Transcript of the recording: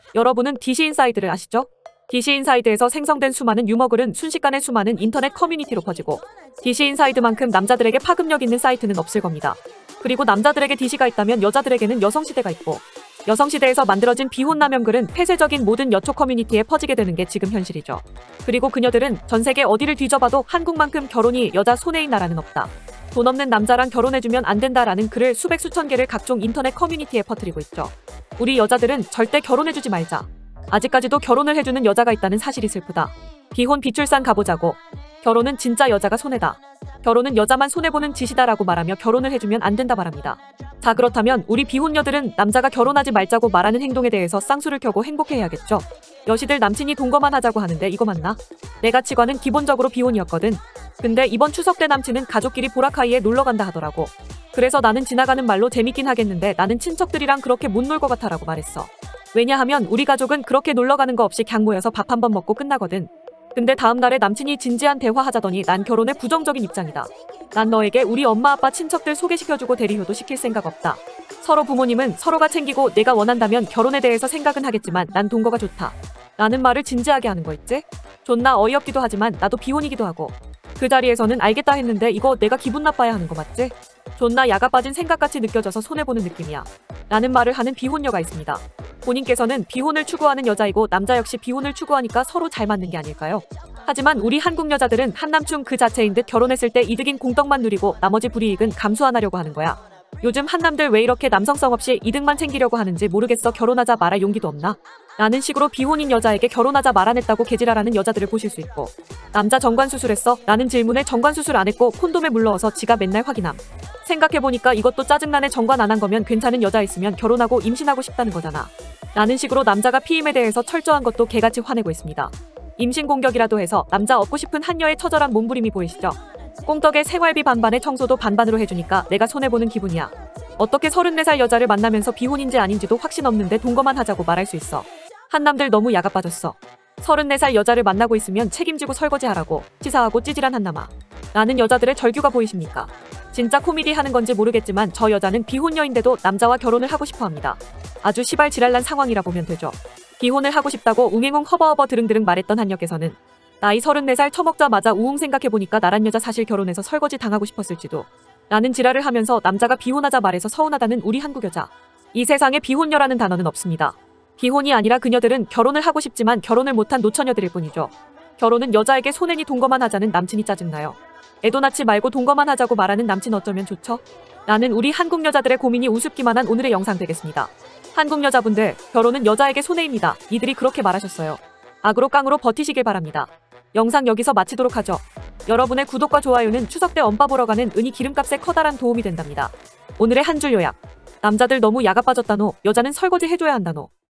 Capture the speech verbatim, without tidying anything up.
여러분은 디시인사이드를 아시죠? 디시인사이드에서 생성된 수많은 유머글은 순식간에 수많은 인터넷 커뮤니티로 퍼지고 디시인사이드만큼 남자들에게 파급력 있는 사이트는 없을 겁니다. 그리고 남자들에게 디시가 있다면 여자들에게는 여성시대가 있고 여성시대에서 만들어진 비혼남용글은 폐쇄적인 모든 여초 커뮤니티에 퍼지게 되는 게 지금 현실이죠. 그리고 그녀들은 전세계 어디를 뒤져봐도 한국만큼 결혼이 여자 손해인 나라는 없다. 돈 없는 남자랑 결혼해주면 안 된다라는 글을 수백 수천 개를 각종 인터넷 커뮤니티에 퍼뜨리고 있죠. 우리 여자들은 절대 결혼해주지 말자. 아직까지도 결혼을 해주는 여자가 있다는 사실이 슬프다. 비혼 비출산 가보자고. 결혼은 진짜 여자가 손해다. 결혼은 여자만 손해보는 짓이다라고 말하며 결혼을 해주면 안 된다 말합니다. 자, 그렇다면 우리 비혼녀들은 남자가 결혼하지 말자고 말하는 행동에 대해서 쌍수를 켜고 행복해해야겠죠. 여시들 남친이 동거만 하자고 하는데 이거 맞나? 내 가치관은 기본적으로 비혼이었거든. 근데 이번 추석 때 남친은 가족끼리 보라카이에 놀러간다 하더라고. 그래서 나는 지나가는 말로 재밌긴 하겠는데 나는 친척들이랑 그렇게 못 놀 것 같아 라고 말했어. 왜냐하면 우리 가족은 그렇게 놀러가는 거 없이 그냥 모여서 밥 한 번 먹고 끝나거든. 근데 다음날에 남친이 진지한 대화하자더니 난 결혼에 부정적인 입장이다. 난 너에게 우리 엄마 아빠 친척들 소개시켜주고 대리효도 시킬 생각 없다. 서로 부모님은 서로가 챙기고 내가 원한다면 결혼에 대해서 생각은 하겠지만 난 동거가 좋다. 라는 말을 진지하게 하는 거 있지? 존나 어이없기도 하지만 나도 비혼이기도 하고 그 자리에서는 알겠다 했는데 이거 내가 기분 나빠야 하는 거 맞지? 존나 야가 빠진 생각같이 느껴져서 손해보는 느낌이야. 라는 말을 하는 비혼녀가 있습니다. 본인께서는 비혼을 추구하는 여자이고 남자 역시 비혼을 추구하니까 서로 잘 맞는 게 아닐까요? 하지만 우리 한국 여자들은 한남충 그 자체인 듯 결혼했을 때 이득인 공덕만 누리고 나머지 불이익은 감수 안 하려고 하는 거야. 요즘 한남들 왜 이렇게 남성성 없이 이득만 챙기려고 하는지 모르겠어. 결혼하자 말할 용기도 없나? 라는 식으로 비혼인 여자에게 결혼하자 말 안 했다고 개지랄하는 여자들을 보실 수 있고 남자 정관수술했어? 라는 질문에 정관수술 안 했고 콘돔에 물러어서 지가 맨날 확인함. 생각해보니까 이것도 짜증나네. 정관 안 한 거면 괜찮은 여자 있으면 결혼하고 임신하고 싶다는 거잖아. 라는 식으로 남자가 피임에 대해서 철저한 것도 개같이 화내고 있습니다. 임신 공격이라도 해서 남자 얻고 싶은 한여의 처절한 몸부림이 보이시죠? 꽁떡에 생활비 반반에 청소도 반반으로 해주니까 내가 손해보는 기분이야. 어떻게 서른네 살 여자를 만나면서 비혼인지 아닌지도 확신 없는데 동거만 하자고 말할 수 있어. 한남들 너무 야가 빠졌어. 서른네 살 여자를 만나고 있으면 책임지고 설거지하라고 치사하고 찌질한 한남아. 라는 여자들의 절규가 보이십니까? 진짜 코미디 하는 건지 모르겠지만 저 여자는 비혼녀인데도 남자와 결혼을 하고 싶어 합니다. 아주 시발 지랄난 상황이라 보면 되죠. 비혼을 하고 싶다고 웅행웅 허버허버 드릉드릉 말했던 한여께서는 나이 서른네 살 처먹자마자 우웅 생각해보니까 나란 여자 사실 결혼해서 설거지 당하고 싶었을지도 라는 지랄을 하면서 남자가 비혼하자 말해서 서운하다는 우리 한국 여자. 이 세상에 비혼녀라는 단어는 없습니다. 비혼이 아니라 그녀들은 결혼을 하고 싶지만 결혼을 못한 노처녀들일 뿐이죠. 결혼은 여자에게 손해니 동거만 하자는 남친이 짜증나요. 애도 낳지 말고 동거만 하자고 말하는 남친 어쩌면 좋죠? 라는 우리 한국 여자들의 고민이 우습기만 한 오늘의 영상 되겠습니다. 한국 여자분들, 결혼은 여자에게 손해입니다. 이들이 그렇게 말하셨어요. 악으로 깡으로 버티시길 바랍니다. 영상 여기서 마치도록 하죠. 여러분의 구독과 좋아요는 추석 때 엄빠 보러 가는 은희 기름값에 커다란 도움이 된답니다. 오늘의 한 줄 요약. 남자들 너무 야가 빠졌다노. 여자는 설거지 해줘야 한다노.